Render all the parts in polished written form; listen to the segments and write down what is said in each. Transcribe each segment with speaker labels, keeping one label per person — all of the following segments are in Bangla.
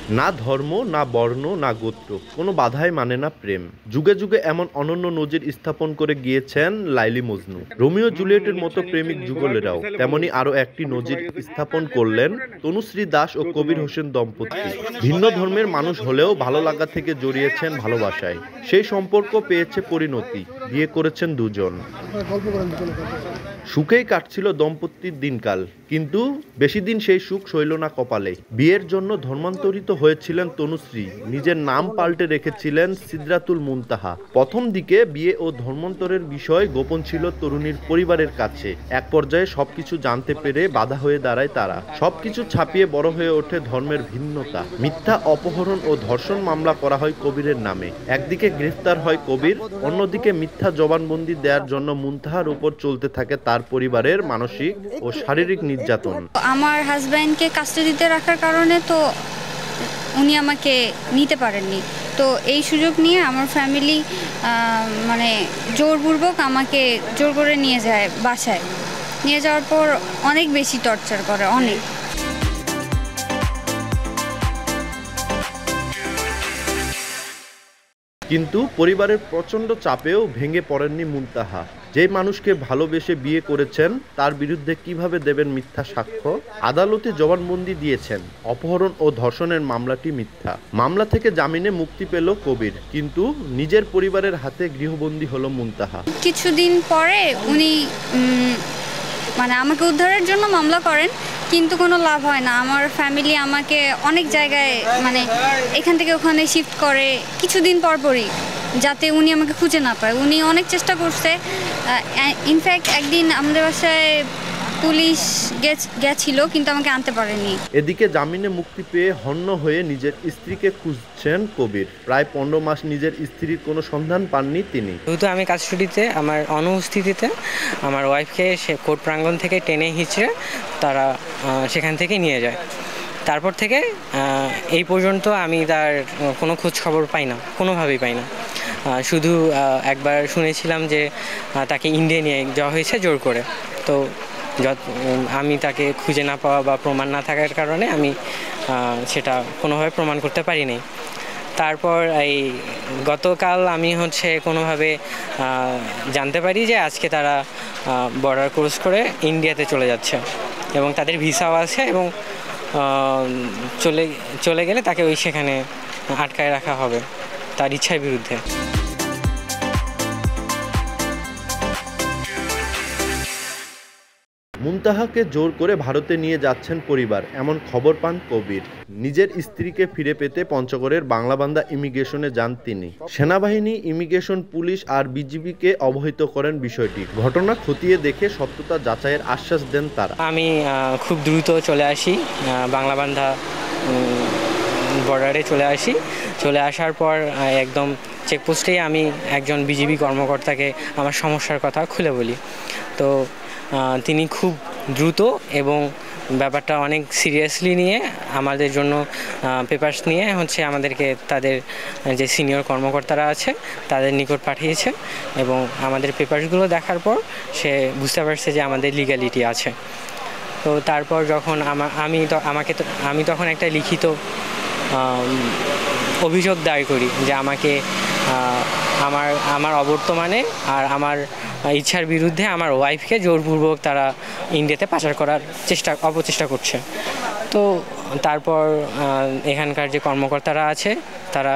Speaker 1: না ধর্ম, না বর্ণ, না গোত্র, কোনো বাধাই মানে না প্রেম। যুগে যুগে এমন অনন্য নজির স্থাপন করে গিয়েছেন লাইলি মজনু। রোমিও জুলিয়েটের মতো প্রেমিক যুগলেরাও তেমনি আরও একটি নজির স্থাপন করলেন তনুশ্রী দাস ও কবির হোসেন দম্পতি। ভিন্ন ধর্মের মানুষ হলেও ভালো লাগা থেকে জড়িয়েছেন ভালোবাসায়। সেই সম্পর্ক পেয়েছে পরিণতি, বিয়ে করেছেন দুজন। সুখেই কাটছিল দম্পতির দিনকাল, কিন্তু বেশি দিন সেই সুখ সইল না কপালে। বিয়ের জন্য ধর্মান্তরিত হয়েছিলেন তনুশ্রী, নিজের নাম পাল্টে রেখেছিলেন সিদরাতুল মুনতাহা। প্রথম দিকে বিয়ে ও ধর্মান্তরের বিষয় গোপন ছিল তরুণীর পরিবারের কাছে। এক পর্যায়ে সবকিছু জানতে পেরে বাধা হয়ে দাঁড়ায় তারা। সবকিছু ছাপিয়ে বড় হয়ে ওঠে ধর্মের ভিন্নতা। মিথ্যা অপহরণ ও ধর্ষণ মামলা করা হয় কবিরের নামে। একদিকে গ্রেফতার হয় কবির, অন্যদিকে মিথ্যা জবানবন্দি দেওয়ার জন্য মুনতাহার উপর চলতে থাকে তার পরিবারের মানসিক ও শারীরিক নির্যাতন।
Speaker 2: আমার হাজব্যান্ডকে কাস্টাডিতে রাখার কারণে তো উনি আমাকে নিতে পারেননি। তো এই সুযোগ নিয়ে আমার ফ্যামিলি মানে জোরপূর্বক আমাকে জোর করে নিয়ে যায় বাসায়। নিয়ে যাওয়ার পর অনেক বেশি টর্চার করে, অনেক।
Speaker 1: কিন্তু পরিবারের প্রচণ্ড চাপেও ভেঙে পড়েননি মুনতাহা। যে মানুষকে ভালোবেসে বিয়ে করেছেন তার বিরুদ্ধে কিভাবে দেবেন মিথ্যা সাক্ষ্য? আদালতে জবানবন্দি দিয়েছেন অপহরণ ও ধর্ষণের মামলাটি মিথ্যা। মামলা থেকে জামিনে মুক্তি পেল কবির, কিন্তু নিজের পরিবারের হাতে গৃহবন্দী হলো মুনতাহা।
Speaker 2: কিছুদিন পরে উনি মানে আমাকে উদ্ধারের জন্য মামলা করেন, কিন্তু কোনো লাভ হয় না। আমার ফ্যামিলি আমাকে অনেক জায়গায় মানে এখান থেকে ওখানে শিফট করে কিছুদিন পরপরই, যাতে উনি আমাকে খুঁজে না পায়। উনি অনেক চেষ্টা করছে। ইনফ্যাক্ট একদিন আমাদের বাসায় পুলিশ গেছিল, কিন্তু আমাকে আনতে পারেনি।
Speaker 1: এদিকে জামিনে মুক্তি পেয়ে হন্য হয়ে নিজের স্ত্রীকে খুঁজছেন কবির। প্রায় 15 মাস নিজের স্ত্রীর কোনো সন্ধান পাননি তিনি।
Speaker 3: যেহেতু আমি কাস্টডিতে, আমার অনুপস্থিতিতে আমার ওয়াইফকে সে কোর্ট প্রাঙ্গণ থেকে টেনে হিঁচড়ে তারা সেখান থেকে নিয়ে যায়। তারপর থেকে এই পর্যন্ত আমি তার কোনো খোঁজ খবর পাই না, কোনোভাবেই পাই না। শুধু একবার শুনেছিলাম যে তাকে ইন্ডিয়া নিয়ে যাওয়া হয়েছে জোর করে। তো আমি তাকে খুঁজে না পাওয়া বা প্রমাণ না থাকার কারণে আমি সেটা কোনোভাবে প্রমাণ করতে পারিনি। তারপর এই গতকাল আমি কোনোভাবে জানতে পারি যে আজকে তারা বর্ডার ক্রস করে ইন্ডিয়াতে চলে যাচ্ছে এবং তাদের ভিসাও আছে, এবং চলে গেলে তাকে সেখানে আটকায় রাখা হবে তার ইচ্ছার বিরুদ্ধে।
Speaker 1: মুনতাহাকে জোর করে ভারতে নিয়ে যাচ্ছেন পরিবার, এমন খবর পান কবির। নিজের স্ত্রীকে ফিরে পেতে পঞ্চগড়ের বাংলাবান্ধা ইমিগ্রেশনে যান তিনি। সেনাবাহিনী, ইমিগ্রেশন, পুলিশ আর বিজিবিকে অবহিত করেন বিষয়টি। ঘটনা খতিয়ে দেখে সত্যতা যাচাইয়ের আশ্বাস দেন তারা।
Speaker 3: আমি খুব দ্রুত চলে আসি বাংলাবান্ধা বর্ডারে চলে আসার পর একদম চেকপোস্টেই আমি একজন বিজিবি কর্মকর্তাকে আমার সমস্যার কথা খুলে বলি। তো তিনি খুব দ্রুত এবং ব্যাপারটা অনেক সিরিয়াসলি নিয়ে আমাদের জন্য পেপারস নিয়ে আমাদেরকে তাদের যে সিনিয়র কর্মকর্তারা আছে তাদের নিকট পাঠিয়েছে, এবং আমাদের পেপারসগুলো দেখার পর সে বুঝতে পারছে যে আমাদের লিগ্যালিটি আছে। তো তারপর যখন আমি তখন একটা লিখিত অভিযোগ দায়ের করি যে আমাকে আমার অবর্তমানে আর আমার ইচ্ছার বিরুদ্ধে আমার ওয়াইফকে জোরপূর্বক তারা ইন্ডিয়াতে পাচার করার অপচেষ্টা করছে। তো তারপর এখানকার যে কর্মকর্তারা আছে তারা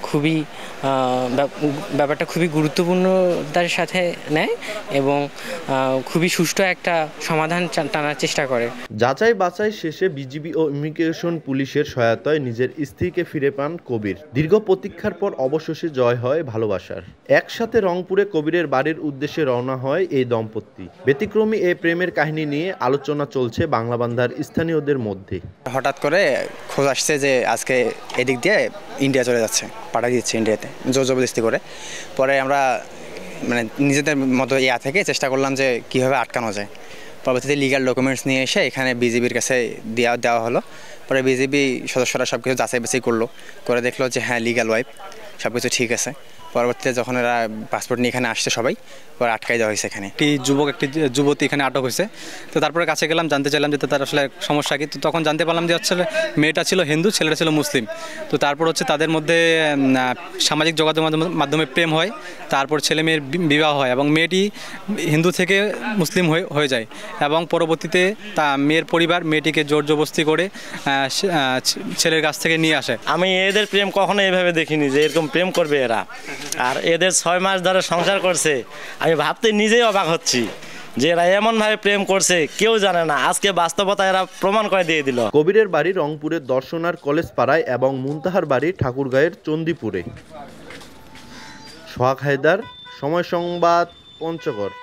Speaker 3: ব্যাপারটা খুবই গুরুত্বপূর্ণতার সাথে নেয় এবং খুবই সুষ্ঠু একটা সমাধান টানার চেষ্টা করে।
Speaker 1: যাচাই বাছাই শেষে বিজিবি ও ইমিগ্রেশন পুলিশের সহায়তায় নিজের স্ত্রীকে ফিরে পান কবির। দীর্ঘ প্রতীক্ষার পর অবশেষে জয় হয় ভালোবাসার। একসাথে রংপুরে কবিরের বাড়ির উদ্দেশ্যে রওনা হয় এই দম্পতি। ব্যতিক্রমী এই প্রেমের কাহিনী নিয়ে আলোচনা চলছে বাংলাবান্ধার স্থানীয়দের মধ্যে।
Speaker 4: হঠাৎ করে খোঁজ আসছে যে আজকে এদিক দিয়ে ইন্ডিয়া চলে যাচ্ছে, পাঠিয়ে দিচ্ছে ইন্ডিয়াতে জোর জবরদস্তি করে। পরে আমরা নিজেদের মতো থেকে চেষ্টা করলাম যে কীভাবে আটকানো যায়। পরবর্তীতে লিগাল ডকুমেন্টস নিয়ে এসে এখানে বিজিবির কাছে দেওয়া হলো। পরে বিজিবি সদস্যরা সব কিছু যাচাই বাছাই করে দেখলো যে হ্যাঁ লিগাল ওয়াইফ, সব কিছু ঠিক আছে। পরবর্তীতে যখন এরা পাসপোর্ট নিয়ে এখানে আসছে সবাই, পরে আটকাই দেওয়া হয়েছে এখানে।
Speaker 5: একটি যুবতী এখানে আটক হয়েছে। তো তারপরে কাছে গেলাম, জানতে চাইলাম যে তার আসলে সমস্যা কি। তো তখন জানতে পারলাম যে আসলে মেয়েটা ছিল হিন্দু, ছেলেটা ছিল মুসলিম। তো তারপর হচ্ছে তাদের মধ্যে সামাজিক যোগাযোগ মাধ্যমে প্রেম হয়, তারপর ছেলে মেয়ের বিবাহ হয় এবং মেয়েটি হিন্দু থেকে মুসলিম হয়ে যায় এবং পরবর্তীতে তা মেয়ের পরিবার মেয়েটিকে জোর জবরদস্তি করে ছেলের কাছ থেকে নিয়ে আসে।
Speaker 6: আমি এদের প্রেম কখনো এইভাবে দেখিনি যে এরকম প্রেম করবে এরা। আর এদের 6 মাস ধরে সংসার করছে, আমি ভাবতে নিজেই অবাক হচ্ছি যে এরা এমনভাবে প্রেম করছে কেউ জানে না। আজকে বাস্তবতা এরা প্রমাণ করে দিয়ে দিল।
Speaker 1: কবিরের বাড়ি রংপুরের দর্শনার কলেজ পাড়ায় এবং মুনতাহার বাড়ি ঠাকুরগাঁয়ের চণ্ডীপুরে। সোহাগ হায়দার, সময় সংবাদ, পঞ্চগড়।